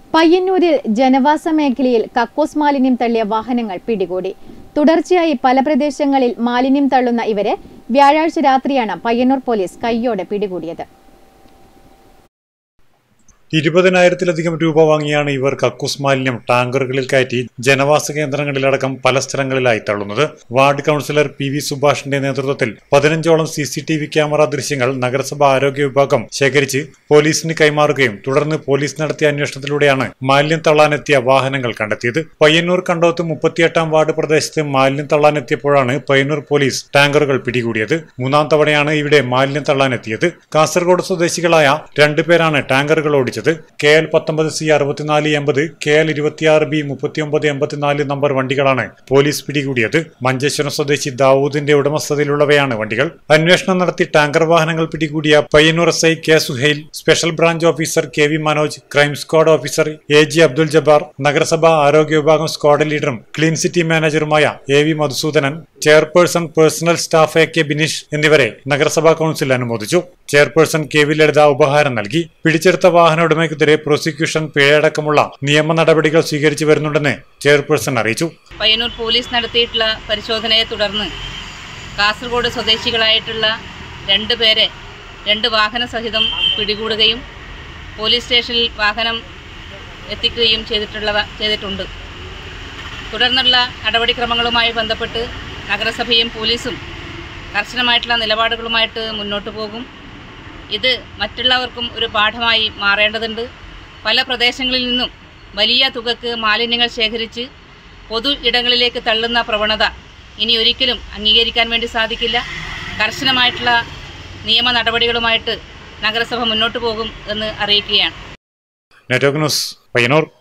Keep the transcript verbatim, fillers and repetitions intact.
പയ്യന്നൂരിൽ ജനവാസ മേഖലയിൽ കക്കൂസ് മാലിന്യം തള്ളിയ വാഹനങ്ങൾ പിടികൂടി. തുടർച്ചയായി പല പ്രദേശങ്ങളിൽ മാലിന്യം തള്ളുന്ന ഇവരെ വ്യാഴാഴ്ച രാത്രിയാണ് പയ്യന്നൂർ പോലീസ് കൈയോടെ പിടികൂടിയത്. ഇരുപതിനായിരത്തിലധികം രൂപ വാങ്ങിയാണ് ഇവർ കക്കൂസ് മാലിന്യം ടാങ്കറുകളിൽ കയറ്റി ജനവാസ കേന്ദ്രങ്ങളിലടക്കം പല സ്ഥലങ്ങളിലായി തള്ളുന്നത്. വാർഡ് കൌൺസിലർ പി വി സുഭാഷിന്റെ നേതൃത്വത്തിൽ പതിനഞ്ചോളം C C T V camera ദൃശ്യങ്ങൾ നഗരസഭ ആരോഗ്യ വിഭാഗം ശേഖരിച്ച് പോലീസിന് കൈമാറുകയും തുടർന്ന് പോലീസ് നടത്തിയ അന്വേഷണത്തിലൂടെയാണ് മാലിന്യം തള്ളാനെത്തിയ വാഹനങ്ങൾ കണ്ടെത്തിയത്. പയ്യന്നൂർ കണ്ടോത്ത് മുപ്പത്തിയെട്ടാം വാർഡ് പ്രദേശത്ത് മാലിന്യം തള്ളാനെത്തിയപ്പോഴാണ് പയ്യന്നൂർ പോലീസ് ടാങ്കറുകൾ പിടികൂടിയത്. മൂന്നാം തവണയാണ് ഇവിടെ മാലിന്യം തള്ളാനെത്തിയത്. കാസർഗോഡ് സ്വദേശികളായ രണ്ടുപേരാണ് ടാങ്കറുകൾ ഓടിച്ചത്. കെ എൽ പത്തൊമ്പത് സി അറുപത്തിനാല് എൺപത് കെ എൽ ഇരുപത്തിയാറ് ബി മുപ്പത്തിയൊമ്പത് എൺപത്തിനാല് നമ്പർ വണ്ടികളാണ് പോലീസ് പിടികൂടിയത്. മഞ്ചേശ്വരം സ്വദേശി ദാവൂദിന്റെ ഉടമസ്ഥതയിലുള്ളവയാണ് വണ്ടികൾ. അന്വേഷണം നടത്തി ടാങ്കർ വാഹനങ്ങൾ പിടികൂടിയ Payyanur S I K Suhail, special branch officer K V Manoj, crime squad officer A G Abdul Jabbar, നഗരസഭ ആരോഗ്യ വിഭാഗം സ്ക്വാഡ് ലീഡറും ക്ലീൻ സിറ്റി മാനേജറുമായ A V Madhusudanan, chairperson personal staff A K Bineesh എന്നിവരെ നഗരസഭാ കൌൺസിൽ അനുമോദിച്ചു. ചെയർപേഴ്സൺ കെ വി ലളിത ഉപഹാരം നൽകി. പിടിച്ചെടുത്ത വാഹന ഉടമയ്ക്കെതിരെ പ്രോസിക്യൂഷൻ പിഴയടക്കമുള്ള നിയമ നടപടികൾ സ്വീകരിച്ചു വരുന്നുണ്ടെന്ന് ചെയർപേഴ്സൺ അറിയിച്ചു. പയ്യന്നൂർ പോലീസ് നടത്തിയിട്ടുള്ള പരിശോധനയെ തുടർന്ന് കാസർഗോഡ് സ്വദേശികളായിട്ടുള്ള രണ്ട് പേരെ രണ്ട് വാഹന സഹിതം പിടികൂടുകയും പോലീസ് സ്റ്റേഷനിൽ വാഹനം എത്തിക്കുകയും ചെയ്തിട്ടുള്ള ചെയ്തിട്ടുണ്ട്. തുടർന്നുള്ള നടപടിക്രമങ്ങളുമായി ബന്ധപ്പെട്ട് നഗരസഭയും പോലീസും കർശനമായിട്ടുള്ള നിലപാടുകളുമായിട്ട് മുന്നോട്ട് പോകും. ഇത് മറ്റുള്ളവർക്കും ഒരു പാഠമായി മാറേണ്ടതുണ്ട്. പല പ്രദേശങ്ങളിൽ നിന്നും വലിയ തുകക്ക് മാലിന്യങ്ങൾ ശേഖരിച്ച് പൊതു ഇടങ്ങളിലേക്ക് തള്ളുന്ന പ്രവണത ഇനി ഒരിക്കലും അംഗീകരിക്കാൻ വേണ്ടി സാധിക്കില്ല. കർശനമായിട്ടുള്ള നിയമ നടപടികളുമായിട്ട് നഗരസഭ മുന്നോട്ട് പോകും എന്ന് അറിയിക്കുകയാണ്. Network news, Payyanur.